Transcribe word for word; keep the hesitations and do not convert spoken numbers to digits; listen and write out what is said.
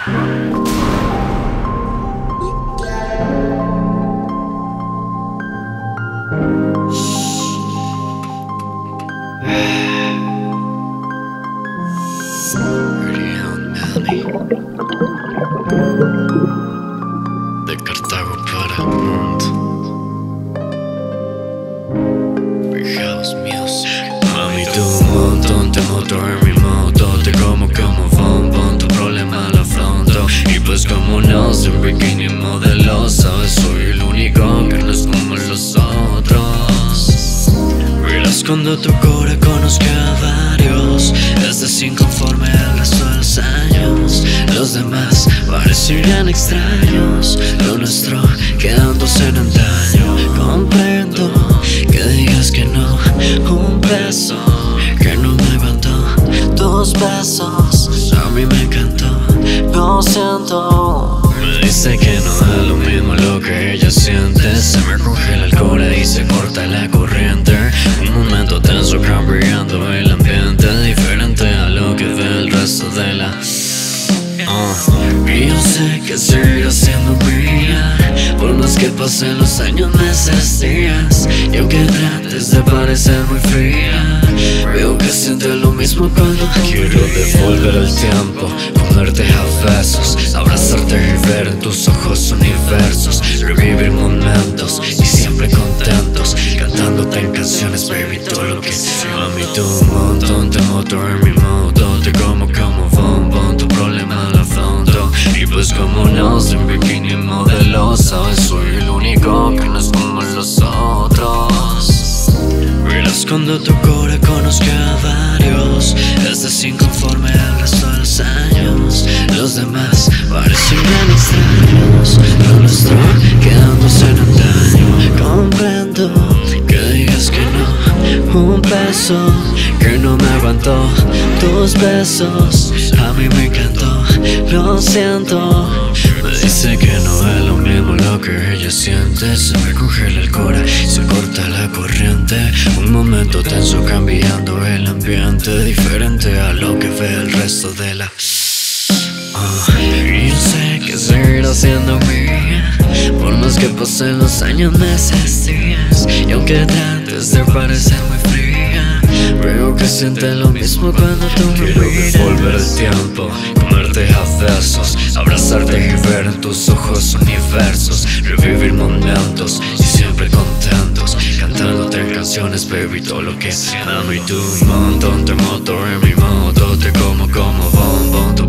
De Cartago para el mundo. Music. Mami, tú un montón, te moto en mi moto. Te como como bombón, tu problema lo afronto. Y pues como no, sin bikini modelo, sabes, soy el único que no es como los otros. Verás cuando tu cora conozca a varios. Estás inconforme el resto de los años. Los demás parecerían extraños. Lo nuestro quedándose en antaño. Comprendo que digas que no. Un beso que no me aguantó. Tus besos a mí me encantó. Lo siento. Me dice que no es lo mismo lo que ella siente. Se me congela el cora y se corta la corriente. Un momento tenso cambiando el ambiente. Diferente a lo que ve el resto de la... Uh. Y yo sé que seguirás siendo mía, por más que pasen los años, meses, días. Y aunque trates de parecer muy fría, veo que sientes lo mismo cuando quiero devolver el tiempo, comerte a besos, abrazarte y ver en tus ojos universos, revivir momentos y siempre contentos, cantándote en canciones, baby, todo lo que sea. Mami, tú un montón, te moto en mi moto, te como como bombón, tu problema lo afronto. Y pues como no, sin bikini modelo, sabes, soy el único que no es como los otros. Verás cuando tu cora conozca a varios. Estás inconforme el resto de los años. Los demás parecieran extraños. Lo nuestro quedándose en antaño. Comprendo que digas que no. Un beso que no me aguantó. Tus besos a mí me encantó. Lo siento. Me dice que no es lo mismo lo que ella siente. Se me congela el cora y se corta la corriente. Un momento tenso cambiando el ambiente. Diferente a lo que ve el resto de la... Uh, y yo sé que seguirá siendo mía, por más que pasen los años, meses, días. Y aunque trates de parecer muy fría, veo que sientes lo mismo cuando tú me quiero miras. devolver el tiempo, comerte a besos, abrazarte y ver en tus ojos universos, revivir momentos y siempre contentos, cantándote en canciones, baby, todo lo que sea. Mami, tú un montón, te moto en mi moto, te como como bombón, tu